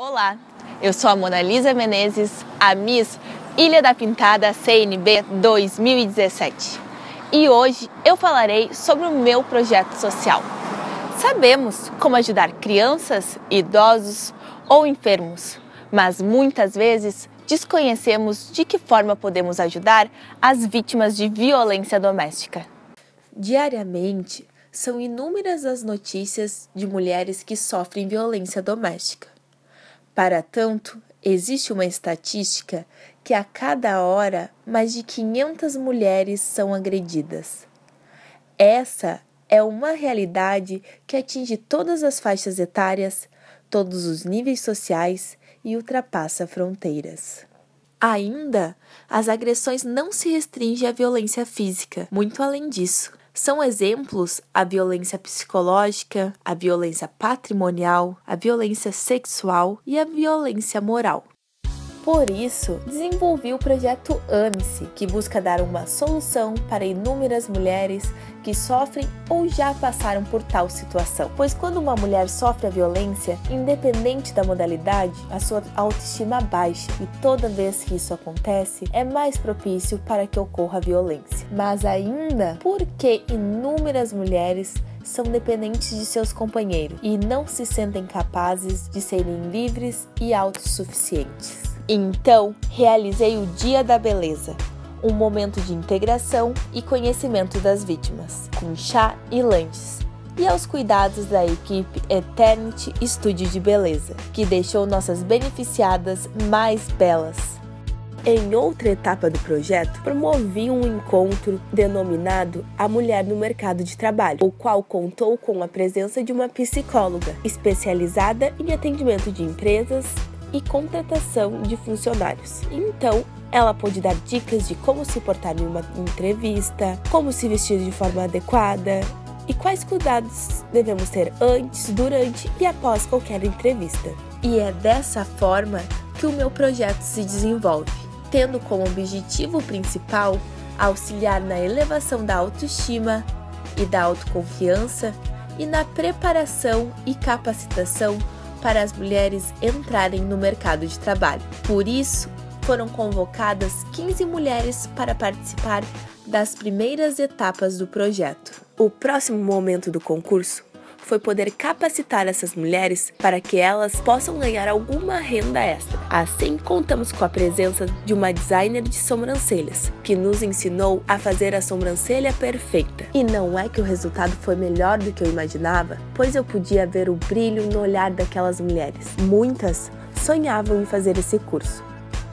Olá, eu sou a Mona Lisa Menezes, a Miss Ilha da Pintada CNB 2017. E hoje eu falarei sobre o meu projeto social. Sabemos como ajudar crianças, idosos ou enfermos, mas muitas vezes desconhecemos de que forma podemos ajudar as vítimas de violência doméstica. Diariamente, são inúmeras as notícias de mulheres que sofrem violência doméstica. Para tanto, existe uma estatística que a cada hora mais de 500 mulheres são agredidas. Essa é uma realidade que atinge todas as faixas etárias, todos os níveis sociais e ultrapassa fronteiras. Ainda, as agressões não se restringem à violência física, muito além disso. São exemplos a violência psicológica, a violência patrimonial, a violência sexual e a violência moral. Por isso, desenvolvi o projeto AME-se, que busca dar uma solução para inúmeras mulheres que sofrem ou já passaram por tal situação. Pois quando uma mulher sofre a violência, independente da modalidade, a sua autoestima baixa e toda vez que isso acontece, é mais propício para que ocorra a violência. Mas ainda, porque inúmeras mulheres são dependentes de seus companheiros e não se sentem capazes de serem livres e autossuficientes. Então, realizei o Dia da Beleza, um momento de integração e conhecimento das vítimas, com chá e lanches, e aos cuidados da equipe Eternity Estúdio de Beleza, que deixou nossas beneficiadas mais belas. Em outra etapa do projeto, promovi um encontro denominado A Mulher no Mercado de Trabalho, o qual contou com a presença de uma psicóloga especializada em atendimento de empresas e contratação de funcionários. Então, ela pôde dar dicas de como se portar em uma entrevista, como se vestir de forma adequada e quais cuidados devemos ter antes, durante e após qualquer entrevista. E é dessa forma que o meu projeto se desenvolve, tendo como objetivo principal auxiliar na elevação da autoestima e da autoconfiança e na preparação e capacitação para as mulheres entrarem no mercado de trabalho. Por isso, foram convocadas 15 mulheres para participar das primeiras etapas do projeto. O próximo momento do concurso foi poder capacitar essas mulheres para que elas possam ganhar alguma renda extra. Assim, contamos com a presença de uma designer de sobrancelhas, que nos ensinou a fazer a sobrancelha perfeita. E não é que o resultado foi melhor do que eu imaginava, pois eu podia ver o brilho no olhar daquelas mulheres. Muitas sonhavam em fazer esse curso.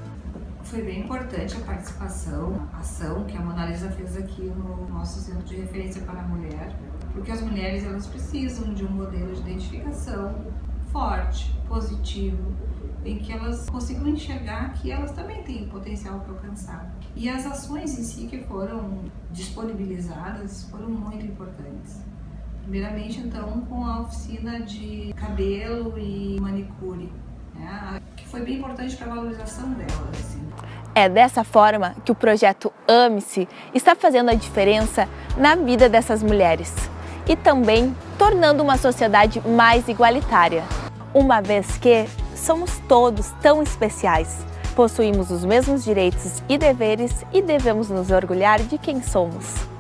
Foi bem importante a participação, a ação que a Mona Lisa fez aqui no nosso Centro de Referência para a Mulher, porque as mulheres elas precisam de um modelo de identificação forte, positivo, em que elas consigam enxergar que elas também têm potencial para alcançar. E as ações em si que foram disponibilizadas foram muito importantes. Primeiramente, então, com a oficina de cabelo e manicure, né, que foi bem importante para a valorização delas. Assim. É dessa forma que o projeto AME-se está fazendo a diferença na vida dessas mulheres e também tornando uma sociedade mais igualitária, uma vez que somos todos tão especiais, possuímos os mesmos direitos e deveres e devemos nos orgulhar de quem somos.